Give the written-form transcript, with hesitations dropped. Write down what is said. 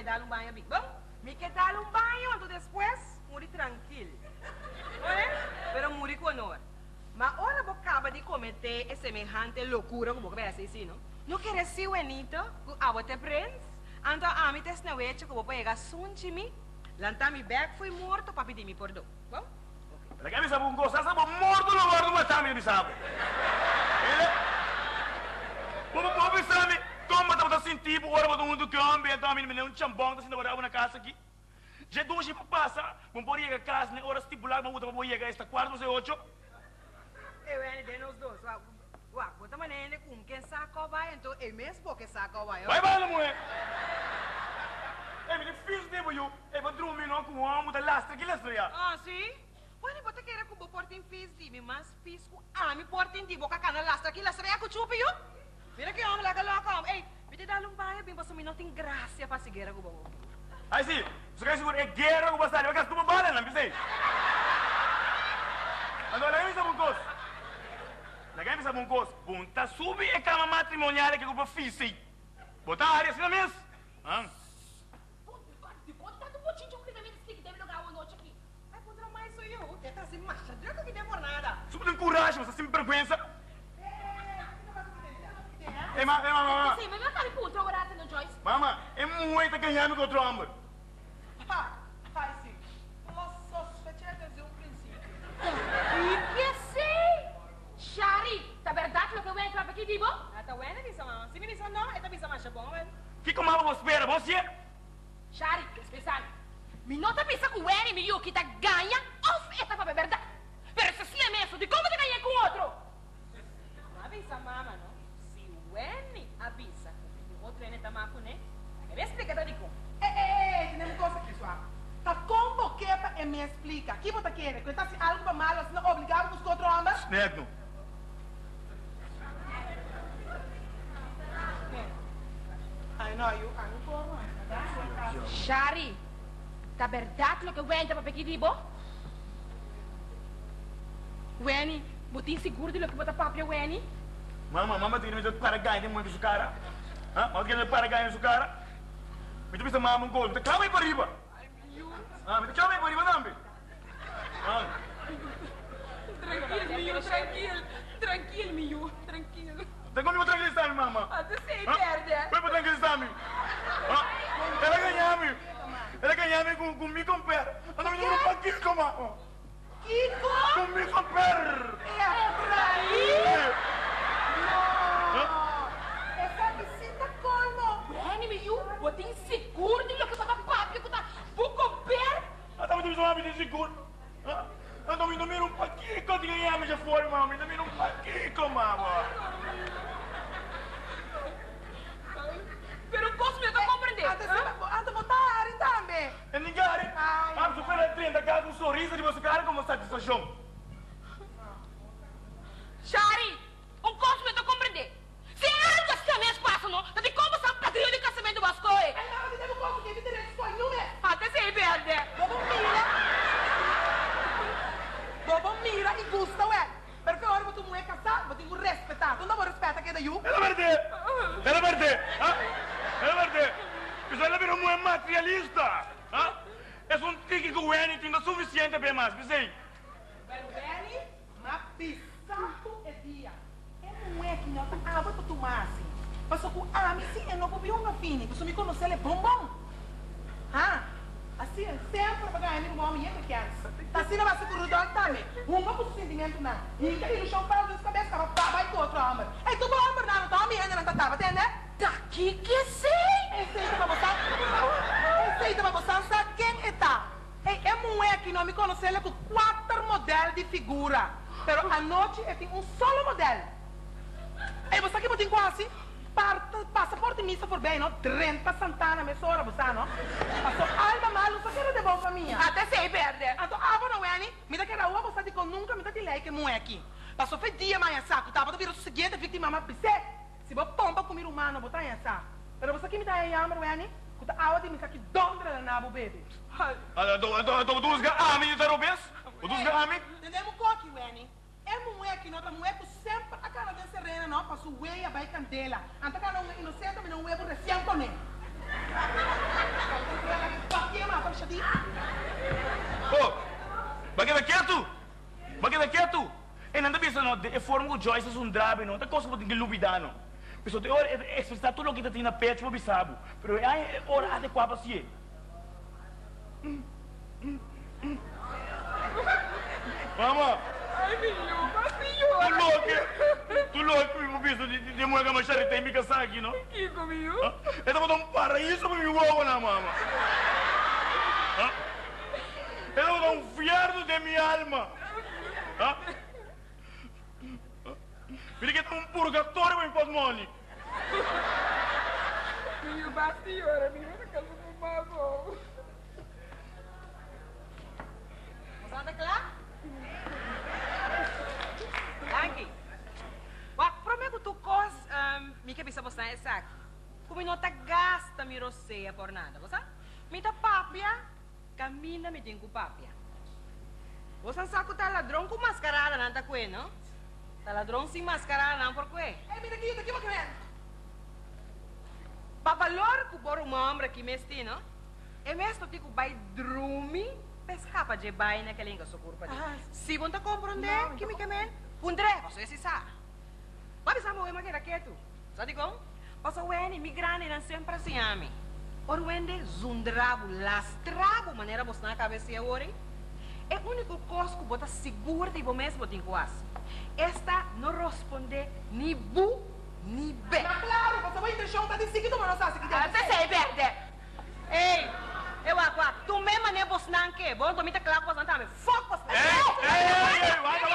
dar um banho, Big. Vamos? Me quer dar um banho, então depois, muri tranquilo. Olha? Pero muri com honor. Mas ora você acaba de cometer essa semejante loucura que você vai assim, não? Não quer ser bonito, que a você prende? Então, a mim tem na que você pega sunchimi, lantar mi back foi morto para pedir me perdão. Vamos? Perché mi sa un cosa, sa morto lo guardo ma tammi mi sa. Como pobre sabe, toma tá sentir, ora vou do câmbio, então me não chambão, tá sendo na casa aqui. Já dois para passa, vamos pôr a casa, né, hora estipular, vamos botar para esta quarto ou 8. Eu ainda de nós dois, uau, bota maneira com quem saca vai, então é mesmo porque saca vai. Vai, mulher. É, me difícil de eu vou dormir não com o homem da lastra que lastra já. Ah, sim? Pode botar que era com o portem fiz de mas fiz com me portem de boca cana lastra que lastra é com chupa eu. Mira que homem lá que louco, ei, me te dá um baia bem você não tem graça para seguir com o bom. Aí sim, você quer segurar é guerra com bastante, vai gastar uma bala não, pensei. Agora aí sabe um coisa. Lagay sabe um coisa, punta subir a cama matrimonial que eu fiz aí. Botar a área assim na mesa. De conta do botinho de um ligamento que deve jogar uma noite aqui. Vai contra mais sou eu, que tá assim machadinho que demora nada. Super tem coragem, você sem vergonha. Ei, mama. Sim, mas meu cara contra o horário no Joyce. Mama, é muito ganhando com outro homem. Ai, sim. Nós sospechamos desde um princípio. E que sei? Shari, tá verdade lo que eu entro aqui, dibo? Tá vendo, bisa, mama? Se me disse não, é bisa mais bom, velho. Que como você espera, você? Shari, pensando. Me nota pensa que o N me que tá ganha, off, esta pra verdade. Pero se sim é mesmo, de como te ganha com outro? Avisa, mama, não? Se o N avisa que o outro N tá maco, né? Ele explica, tá de como? Tenemos coisa aqui, suave. Tá como que me explica? Que você quer? Que está algo para mal, você não é obrigado a buscar outro homem? Neto. Ai, não, eu não vou. Shari, tá verdade lo que eu entro pra aqui, dibo? Weni, você inseguro de lo que você papi, Weni? Mama tem que me para ganhar de muito cara. Mama quer para ganhar sua cara. Me tu mama um gol, me clama aí para riba. Me clama aí para riba também. Tranquilo, Miu, tranquilo. Tá comigo tranquilizar, mama. Até sei, perde. Vai para tranquilizar-me. Ela ganha-me comigo com pé. Anda me dando um paquinho, mama. Kiko? Comigo com pé. É pra aí? Não. Essa visita como? Weni, Miu, você inseguro de lo que você papi, que tá buco per. Anda me dando um seguro. Anda me dando um paquinho, que ganha-me já fora, mama. Me dando um paquinho, mama. Pero posso me compreender? Anda botar também. É ninguém. A supera 30 casa um sorriso de você cara como satisfação. Shari, posso me compreender? Se algo assim mesmo passa, não? De como são padrinho de casamento basco? Não, eu devo conseguir me direito espanhol, né? Até sei, perde. Bobo mira e gusta, ué. Porque agora você não é casado, você tem que respeitar. Tu não vai respeitar quem é you? Ela verde. Isso ela virou muito materialista. É um tique que o N tem suficiente para mais, pensei. Pero Benny, mas pisado é dia. Não é que não tá água para tomar assim. Mas só que a mim sim, eu não vou ver uma fina. Você me conhece, ele é bom. Assim, sempre para ganhar um homem é criança. Tá assim, não vai ser corredor também. Uma com sentimento não. E aí no chão para os cabeças, vai com outro homem. Aí tu vai homem não, tá homem ainda não tá, entende? Daqui que sei. Esse aí pra você sabe quem é tá. É mulher que não me conhece, ele com 4 modelos de figura. Pero à noite eu tenho um solo modelo. Aí você que tem quase passaporte missa por bem, não? 30 Santana, mesora, você não? Passou alba mal, não quero de boa família. Até sei, perde. Então, não é, né? Me dá que era você diz que nunca me dá de lei que mulher aqui. Passou foi dia, mas saco, tá? Para vir o seguinte, vítima, mas pisse. Se você pompa comer humano, botar em essa. Pero você que me dá aí, amor, é, né? Kuta awa di misaki dondra na nabo, baby. Dos gami de Robes? Dos gami? Entendemos coque, Weni? É mulher que nota mulher que sempre a cara dessa rena não passou ué a vai candela. Anta cara não inocente, mas não ué por recém com ele. aqui, mano, tá mexendo. Oh, bagaimana quieto? Bagaimana quieto? Não bisa no, é forma que Joyce é drabe, não. Tá coisa que tem que lubidar, não. Pessoal, tem hora expressar tudo o que tem na pet, vou bisabo. Pero é hora adequada para si. Mama. Ai, minha senhora. Tu louco, eu visto de mulher que machar tem me casar aqui, não? Que comigo? Eu tava dando um paraíso para me voar na mama. Eu tava dando um fiardo de minha alma. Vedi que tem um purgatório em Podmoni. Minha senhora, minha casa do mago. Santa Clara? Danke. Wak, prometo tu cos, mi que bisa postar essa. Como não tá gasta mi roceia por nada, você? Mi tá papia, camina mi tenho papia. Você sabe que tá ladrão com mascarada, não tá com ele, não? Tá ladrão sem mascarada, não por quê? Ei, mira aqui, o que é? Pa valor que por uma ombra que mesti, não? É mesmo que vai dormir, pescar para de baixo naquela língua socorro para ti. Se você compreender, quimicamente, pundre, você se sabe. Mas sabe o que é quieto? Sabe como? Passa o ene, migrante, não sempre assim a mim. Por o ende, zundrabo, lastrabo, maneira você na cabeça e ori. É o único coisa que você segura de você mesmo tem quase. Esta não responde ni bu, ni be. Mas claro, você vai deixar um de seguido, mas não sabe se Até sei, perde. Ei, eu agora, tu mesmo nem você não quer. Bom, tu me tá claro que você não tá me. Foco você. Ei,